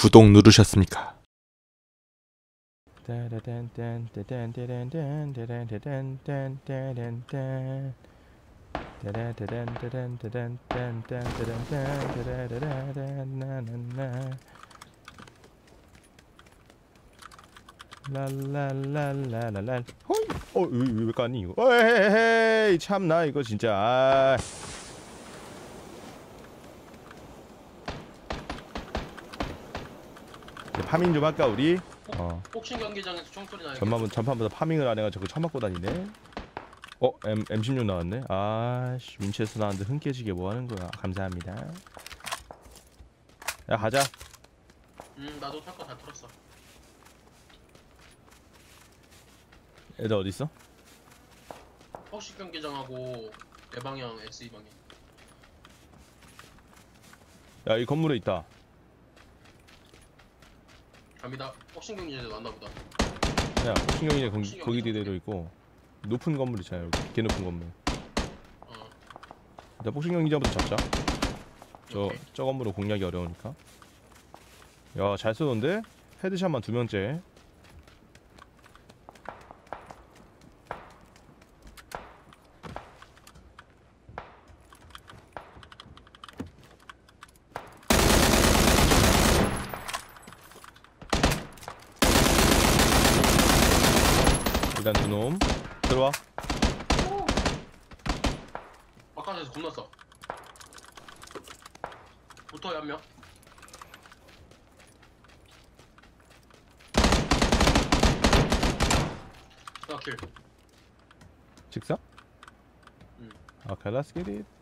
구독 누르셨습니까? 랄랄랄랄랄. 호이. 왜 까니 이거? 에헤헤이 참나 이거 진짜. 아. 파밍 좀 할까 우리? 복싱 경기장에서 총소리 나요. 전판보다 파밍을 안 해가지고 처음 맞고 다니네. M16 나왔네. 아씨 윈체스터 나왔는데 흥 깨지게 뭐 하는 거야? 감사합니다. 야 가자. 나도 탈 거 다 털었어. 애들 어디 있어? 복싱 경기장하고 내 방향 SE 방향. 야 이 건물에 있다. 갑니다. 복싱 경기장에서 왔나 보다. 야 복싱경이네 거기 뒤에도 있고 높은 건물 있잖아요. 여기 개 높은 건물. 일단 복싱경기장부터 잡자. 저 건물은 공략이 어려우니까. 야 잘 쏘는데? 헤드샷만 2명째. 일단 두 놈 들어와. 바깥에서 겁나 써. 붙어요 한 명. 하나 킬. 직사? 오케이 let's get it.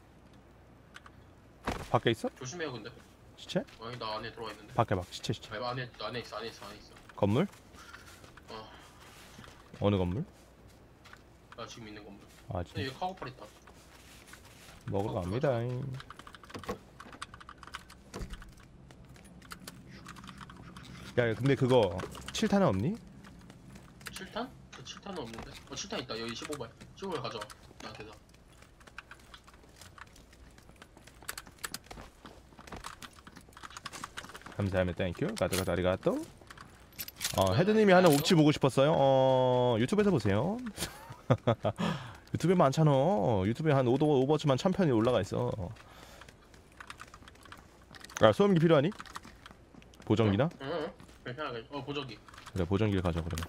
밖에 있어? 조심해요 근데. 시체? 아니 나 안에 들어와 있는데. 밖에 시체. 아니, 안에 있어. 건물? 어. 어느 건물? 나 지금 있는 건물. 아 근데 여기 카고팔 있다. 먹으러 갑니다. 야 근데 그거 7탄은 없니? 7탄? 7탄은 없는데? 7탄 있다. 여기 15발. 15발 가져와. 나한테 다. 감사합니다. 땡큐. 가져가 아리가또. 헤드님이 하는 옵치 보고 싶었어요. 유튜브에서 보세요. 유튜브에 많잖아. 유튜브에 한 오버워치만 1000편이 올라가 있어. 아 소음기 필요하니? 보정기나? 응. 편하게. 보정기. 그래 보정기를 가져 그러면.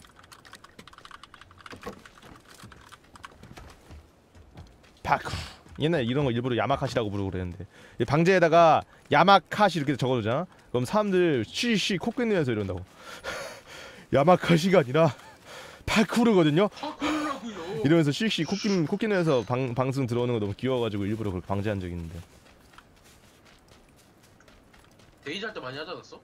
파쿠. 옛날에 이런 거 일부러 야마카시라고 부르고 그랬는데 방제에다가 야마카시 이렇게 적어두잖아. 그럼 사람들 쉬쉬 코끼리면서 이런다고. 야마카시가 아니라 파쿠르거든요. 파쿠르라고요. 이러면서 쉬쉬 코끼리면서 방송 들어오는 거 너무 귀여워가지고 일부러 그렇게 방제한 적이 있는데. 데이지 할 때 많이 하지 않았어?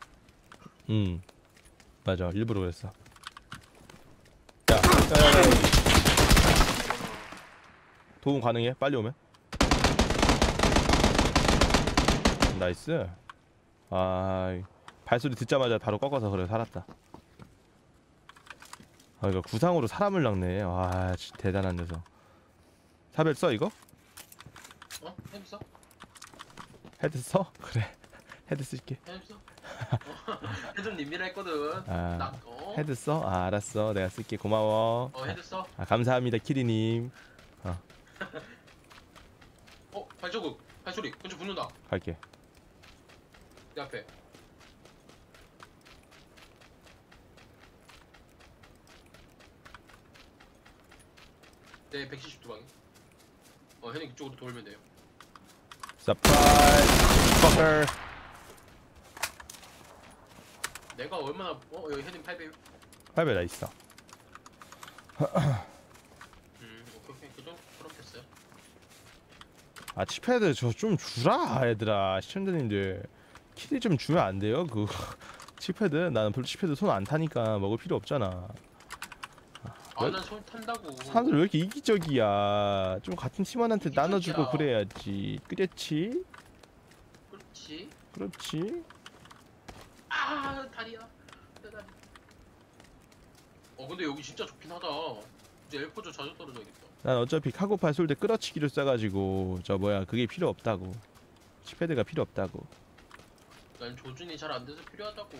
맞아 일부러 그랬어. 야. 도움 가능해? 빨리 오면? 나이스. 발소리 듣자마자 바로 꺾어서 그래 살았다. 이거 구상으로 사람을 낚네. 와 진짜 대단한 녀석. 사벨 써 이거? 헤드 써? 헤드 써? 그래 헤드 쓸게. 헤드 써? 헤드는 님이라 했거든. 헤드 써? 알았어 내가 쓸게. 고마워. 헤드 써? 감사합니다 키리님. 발자국 발소리 근처 붙는다. 갈게. 내 앞에. 네 170도 방에. 헤딩 그쪽으로 돌면 돼요. 서프라이즈 퍼커. 내가 얼마나 여기 헤딩 800. 8배 나 있어. 오케이 그 정도 그럼 됐어요. 치패드 저 좀 주라 얘들아. 시청자님들 키리 좀 주면 안 돼요? 그 치패드 나는 별로 치패드 손 안 타니까 먹을 필요 없잖아. 난 손 탄다고. 사람들 왜 이렇게 이기적이야? 좀 같은 팀원한테 나눠주고 그래야지. 그렇지? 그렇지? 다리야. 내 다리. 근데 여기 진짜 좋긴 하다. 이제 엘포저 자주 떨어져야겠다. 난 어차피 카고팔 쏠 때 끌어치기로 써가지고 그게 필요 없다고. 치패드가 필요 없다고. 난 조준이 잘 안 돼서 필요하다고.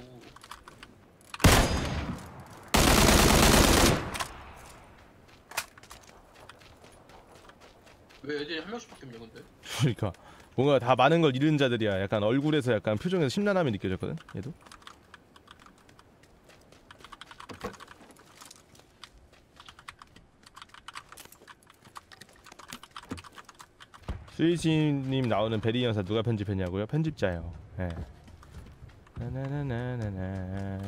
왜 애들이 한 명씩밖에 없냐 근데? 그러니까 뭔가 다 많은 걸 잃은 자들이야. 약간 얼굴에서 약간 표정에서 심란함이 느껴졌거든. 얘도. 스위치님 나오는 베리 영상 누가 편집했냐고요? 편집자요. 예. 나나나나나나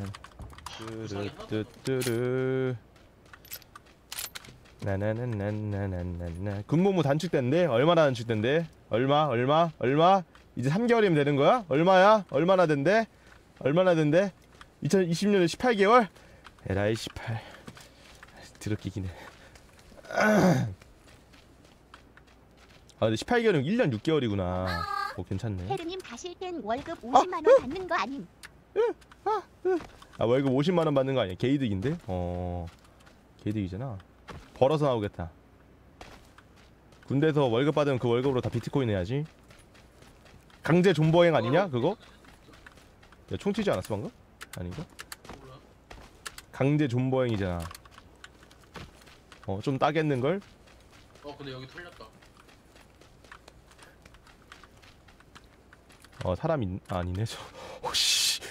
뚜루뚜뚜루 나나나나나나나 군복무 단축된대? 얼마나 단축된대? 얼마? 이제 3개월이면 되는 거야? 얼마야? 얼마나 된대? 얼마나 된대? 2020년에 18개월? 에라이 18 드럽기긴 해. 아 근데 18개월이면 1년 6개월이구나. 오 괜찮네. 헤르님 가실 땐 월급 50만 원 받는 거 아님? 아 월급 50만 원 받는 거 아니야? 개이득인데? 개이득이잖아. 벌어서 나오겠다. 군대에서 월급 받으면 그 월급으로 다 비트코인 해야지. 강제 존버행 아니냐 그거? 야, 총 튀지 않았어 방금? 아닌가? 몰라. 강제 존버행이잖아. 좀 따겠는걸? 근데 여기 털렸다. 사람 아니네 저. 오씨.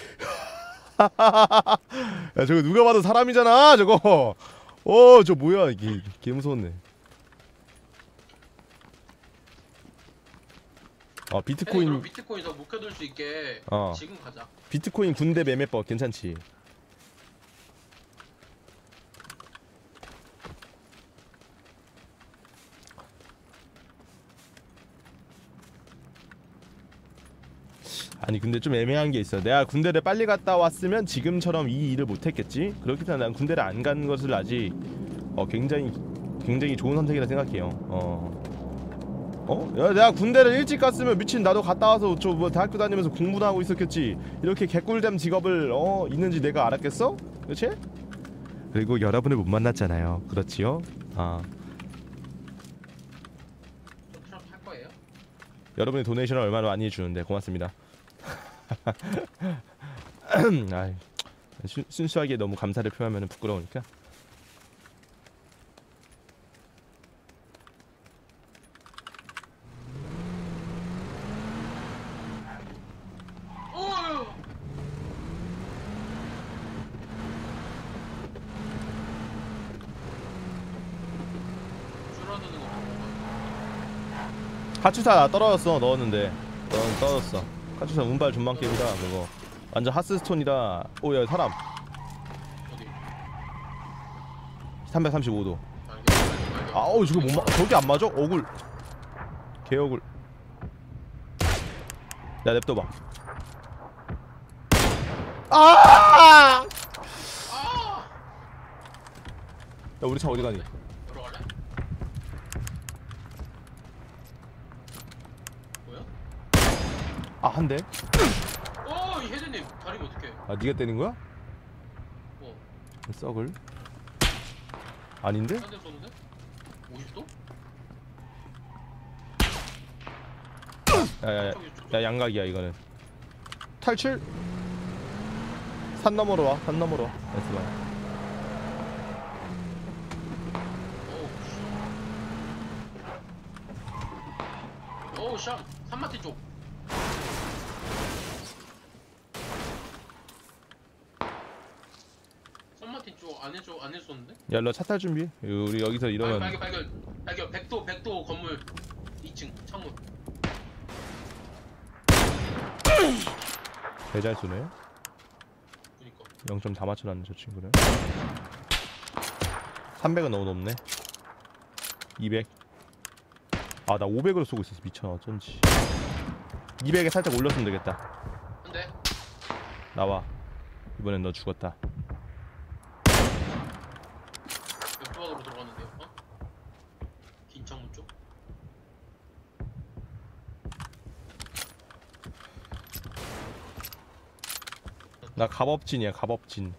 야 저거 누가 봐도 사람이잖아 저거. 저 뭐야 이게 개 무서웠네. 비트코인. 그럼 비트코인 더 묵혀둘 수 있게 지금 가자. 비트코인 군대 매매법 괜찮지? 아니 근데 좀 애매한 게 있어. 내가 군대를 빨리 갔다 왔으면 지금처럼 이 일을 못했겠지. 그렇기 때문에 난 군대를 안 간 것을 아직 굉장히 좋은 선택이라 생각해요. 야 내가 군대를 일찍 갔으면 미친 나도 갔다 와서 뭐 대학교 다니면서 공부나 하고 있었겠지. 이렇게 개꿀잼 직업을 있는지 내가 알았겠어? 그렇지? 그리고 여러분을 못 만났잖아요. 그렇지요? 트럭 탈 거예요? 여러분이 도네이션을 얼마나 많이 해주는데 고맙습니다. 아이, 순수하게 너무 감사를 표하면 부끄러우니까. 줄어드는 거 먹어. 카츠사 나 떨어졌어. 넣었는데 넌 떨어졌어. 카츠사 운발 존망 게임이다 그거. 완전 하스스톤이다. 오야 사람 어디? 335도. 알겠어. 아우 저거 못 저기 안 맞아? 억울. 개억울. 야 냅둬봐. 야 우리 차 어디 가니? 들어갈래? 뭐야? 한 대? 이 헤드님 다리면 어떡해? 네가 때린 거야? 썩을? 아닌데? 한 대 쏘는데? 50도? 야 양각이야 이거는. 탈출? 산 너머로 와. 산 너머로 와. 나이스 봐. 오우 샹! 산마티 쪽! 산마티 쪽 안에 쏘는데? 야 너 차 탈 준비. 우리 여기서 이러면 발견 100도 건물 2층 창문. 개잘 쏘네. 그니까 0.4 맞춰놨네 저 친구는. 300은 너무 높네. 200. 나 500으로 쏘고 있었어. 미쳐 어쩐지. 200에 살짝 올렸으면 되겠다. 한대 나와. 이번엔 너 죽었다. 옆 조각으로 들어갔는데요. 긴 창문 쪽. 나 갑업진이야 갑업진.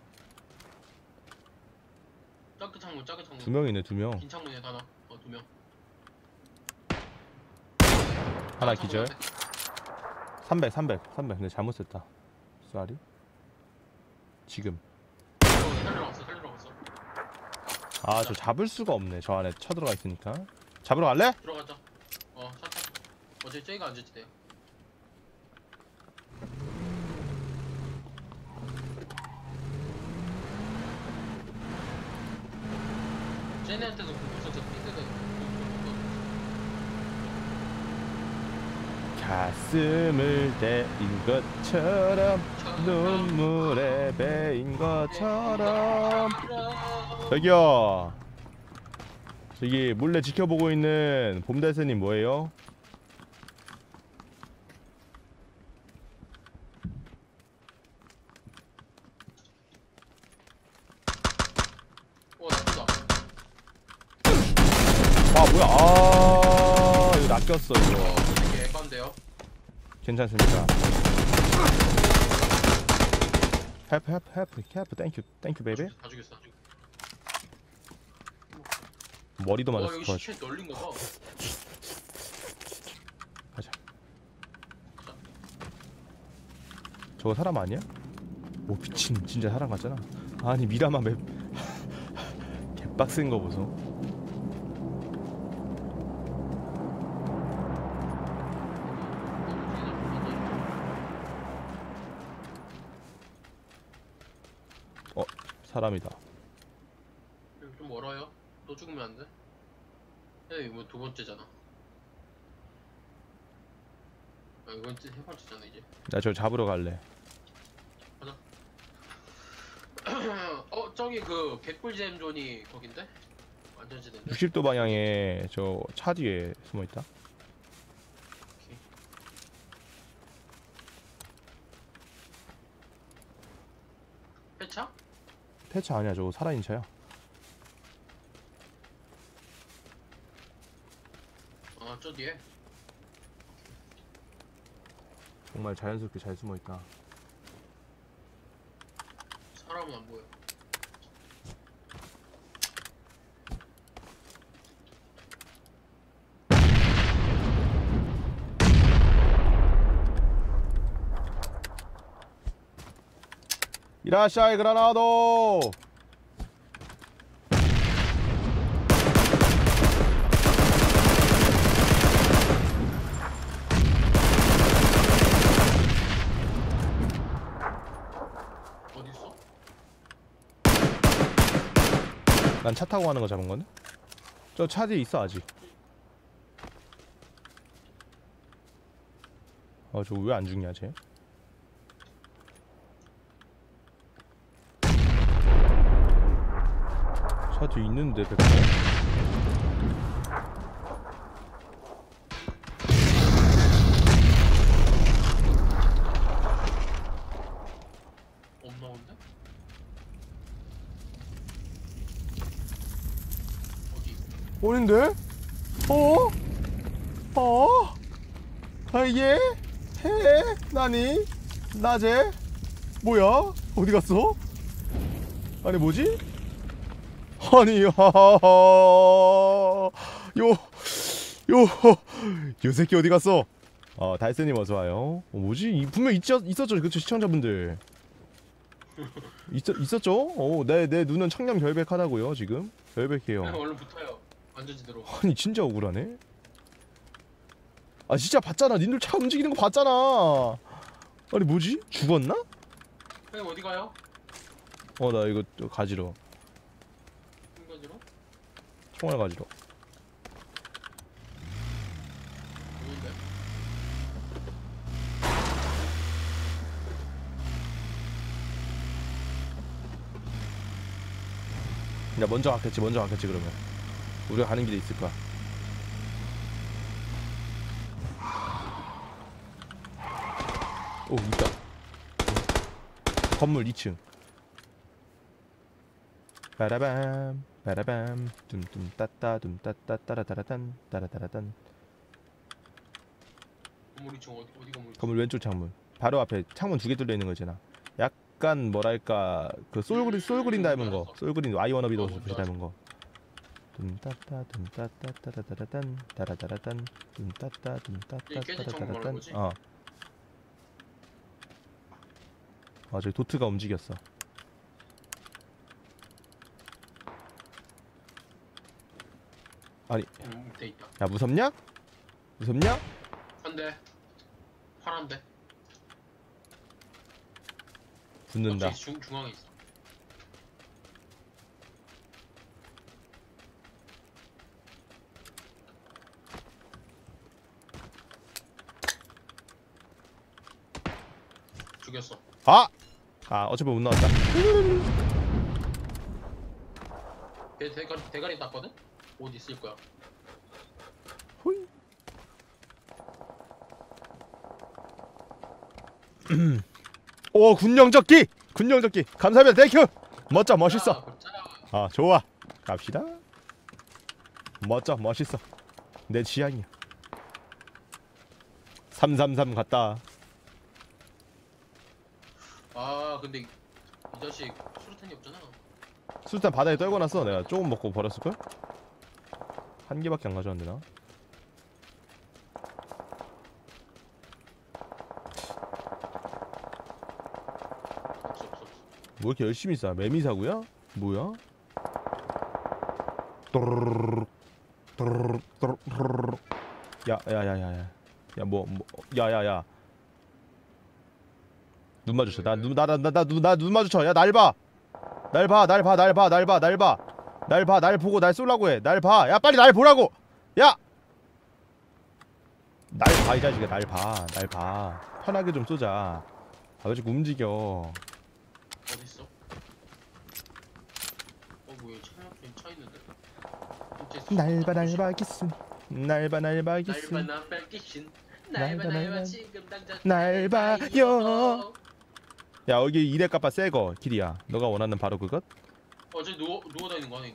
작은 창문 2명이네 2명. 긴 창문에 하나 2명. 하나 기절. 300 근데 잘못 썼다. 쏘리. 지금. 살리러 갔어. 아 저 잡을 수가 없네. 저 안에 쳐들어가 있으니까. 잡으러 갈래? 들어가자. 차 타. 어차피 저기가 앉을지 돼요. 쟤네한테도 공격서 핑크가 가슴을 대인 것처럼 눈물에 베인 것처럼. 저기요. 저기 몰래 지켜보고 있는 봄달새님 뭐예요? 나쁘다. 아 뭐야? 아 이거 낚였어 이거. 이게 에반데요. 괜찮습니다. help, thank you, baby. 다 죽였어. 머리도 와 맞았을 여기 것 시체 같아. 널린 거 봐. 가자. 저거 사람 아니야? 오 미친, 진짜 사람 같잖아. 아니 미라마 맵 개빡센 거 보소. 사람이다. 여기 좀 멀어요. 또 죽으면 안 돼? 에이 뭐 두 번째잖아. 이건 세 번째잖아 이제. 나 저 잡으러 갈래. 저기 그 개꿀잼 존이 거긴데? 안전지대인데? 60도 방향에 저 차 뒤에 숨어 있다. 오케이. 폐차? 폐차 아니야, 저거 살아있는 차야. 저 뒤에. 정말 자연스럽게 잘 숨어 있다. 사람은 안 보여. 이라샤이 그라나도. 어디 있어? 난 차 타고 가는 거 잡은 건데? 저 차 뒤에 있어 아직. 저거 왜 안 죽냐 쟤? 차 뒤에 있는데 백호. 없나 본데? 어디? 어딘데? 이게? 해? 나니? 낮에? 뭐야? 어디 갔어? 아니 뭐지? 아니 요 새끼 어디 갔어? 달새님 어서 와요. 뭐지? 분명 있었죠, 그쵸 시청자분들. 있었죠? 내 눈은 청렴 결백하다고요 지금. 결백해요. 얼른 붙어요. 안전지대로. 아니 진짜 억울하네. 진짜 봤잖아. 님들 차 움직이는 거 봤잖아. 아니 뭐지? 죽었나? 형님 어디 가요? 나 이거 가지러. 인간지로? 총알 가지러. 누군데? 야 먼저 갔겠지 그러면. 우리가 가는 길에 있을 거야. 오 있다. 건물 2층. 빠라밤 빠라밤 둠둠 따따 둠 따따 따라따라단 따라따라단. 건물 2층 어디 건물? 건물 왼쪽 창문. 바로 앞에 창문 2개 뚫려 있는 거 있잖아. 약간 뭐랄까 그 솔그린 닮은 거. 솔그린 아이워너비도 닮은 거. 둠따따 둠따따 따라따라단 따라따라단 둠따따 둠따따 깨진 창문 말하는 따라따라단. 거지? 아 저기 도트가 움직였어. 아니 돼 있다. 야 무섭냐? 무섭냐? 한대. 파란데. 붙는다. 중앙에 있어. 죽였어. 아! 아 어차피 못 나왔다. 대가리 땄거든? 옷 있을 거야. 호이. 오 군령적기! 군령적기 감사합니다. 땡큐! 멋져 멋있어. 굿자. 아 좋아 갑시다. 멋져 멋있어 내 취향이야. 333 갔다. 아 근데 이 자식 수류탄이 없잖아. 술탄 바닥에 떨궈놨어. 내가 조금 먹고 버렸을걸? 한 개밖에 안 가져왔는데 나. 없어. 뭐 이렇게 열심히 쏴? 매미사구야? 뭐야? 또르르르 또르르르 또르르르. 야야야야야 야뭐 야야야 눈 마주쳐. 나 눈 마주쳐. 야 날 봐. 날 보고 날 쏘려고 해. 날 봐. 야 빨리 날 보라고. 야. 날 봐 이 자식아. 날 봐. 편하게 좀 쏘자. 아 왜 자꾸 움직여. 어딨어? 뭐야 차 있는데? 날봐 기슨. 날봐 기슨. 날봐 지금 당장 날 봐요. 야 여기 이래 값바 새거 길이야. 너가 원하는 바로 그것? 저기 누워 다니는 거 아니야?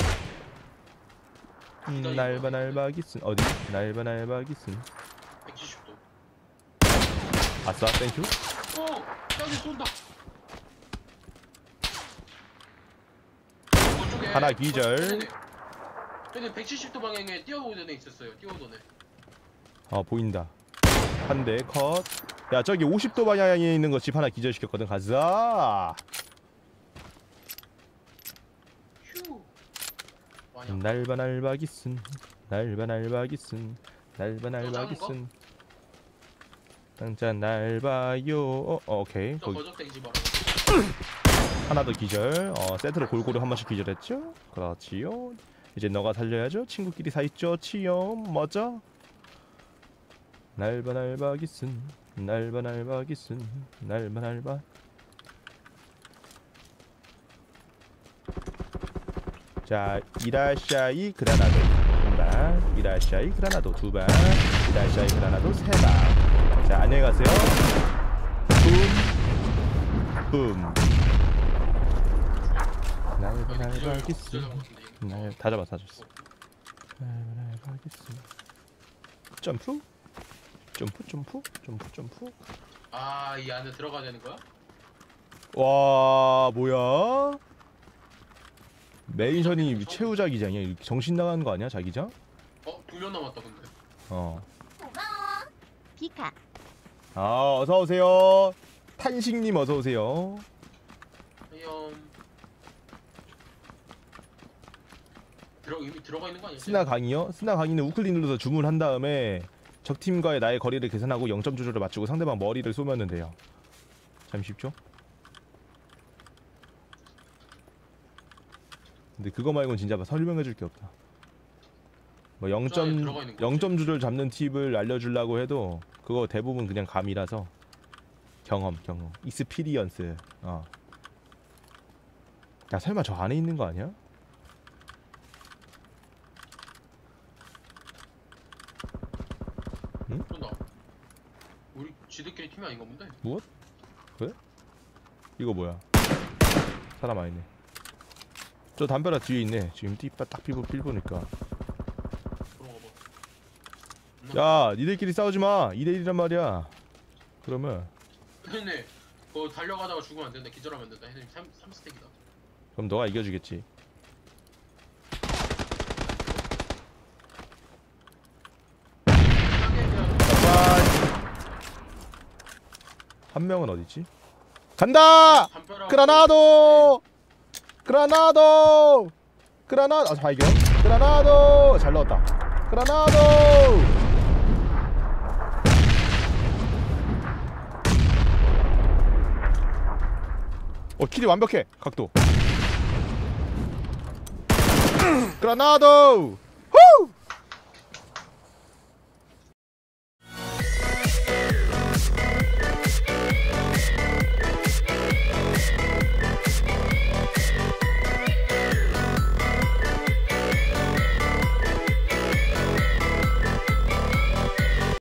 날봐 기슨. 어디? 날봐 기슨. 170도. 아싸 땡큐. 저기 쏜다. 하나 기절. 저기 170도 방향에 뛰어오던 애 있었어요. 뛰어오던 애. 보인다. 한 대 컷. 야 저기 50도 방향에 있는 거 집 하나 기절시켰거든. 가자. 휴. 날봐 기슨. 날봐 기슨. 당장 날 봐요. 오케이. 저 거기 거적대기지 마라. 하나 더 기절. 세트로 골고루 한 번씩 기절했죠. 그렇지요. 이제 너가 살려야죠. 친구끼리 사이좋 치요. 멋져. 날봐 기슨. 날봐 기슨. 날봐. 자, 이라샤이 그라나도 한 방, 이라샤이 그라나도 두 방, 이라샤이 그라나도 세 방. 자, 안녕히 가세요. 붐. 날봐 기슨. 다 잡았어. 날봐 기슨. 점프. 이 안에 들어가야 되는 거야? 와, 뭐야? 메인션이 최후자 기장이야. 정신 나가는 거 아니야, 자기장? 2명 남았다 근데. 비카. 어서 오세요. 탄식님 어서 오세요. 이미 들어가 있는 거 아니야? 스나 강의요? 스나 강의는 우클릭 눌러서 주문한 다음에 적팀과의 나의 거리를 계산하고 0점 조절을 맞추고 상대방 머리를 쏘면 돼요. 참 쉽죠? 근데 그거 말고는 진짜 설명해줄 게 없다. 뭐 0점 조절 잡는 팁을 알려주려고 해도 그거 대부분 그냥 감이라서 경험 익스피리언스. 야 설마 저 안에 있는 거 아니야? 응? 쏜다. 우리 지들끼리 팀이 아닌가 본데? 무엇? 그래? 이거 뭐야? 사람 아니네. 저 담벼락 뒤에 있네. 지금 딱 필보니까. 야, 니들끼리 싸우지 마. 2대1이란 말이야. 그러면 근데 그거 달려가다가 죽으면 안 된다. 기절하면 안 된다. 헤드님 3스택이다. 그럼 너가 이겨주겠지. 한 명은 어디지? 간다. 담벼락. 그라나도. 그라나도. 그라나도. 발견. 그라나도. 잘 넣었다. 그라나도. 킬이 완벽해. 각도. 그라나도.